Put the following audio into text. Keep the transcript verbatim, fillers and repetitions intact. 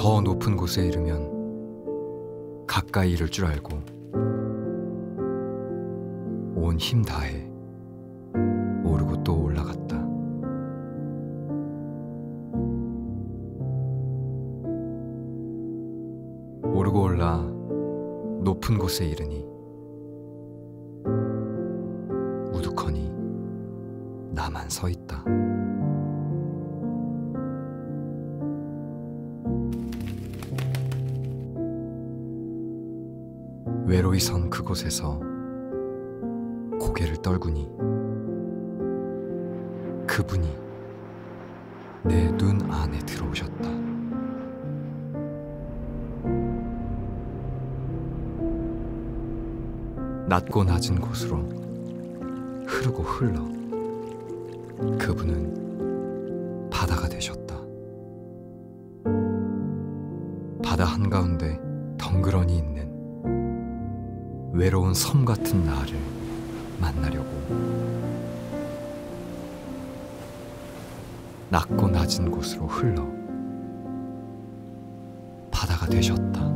더 높은 곳에 이르면 가까이 이를 줄 알고 온 힘 다해 오르고 또 올라갔다. 오르고 올라 높은 곳에 이르니 우두커니 나만 서 있다. 외로이 선 그곳에서 고개를 떨구니 그분이 내 눈 안에 들어오셨다. 낮고 낮은 곳으로 흐르고 흘러 그분은 바다가 되셨다. 바다 한가운데 덩그러니 있는 외로운 섬 같은 나를 만나려고 낮고 낮은 곳으로 흘러 바다가 되셨다.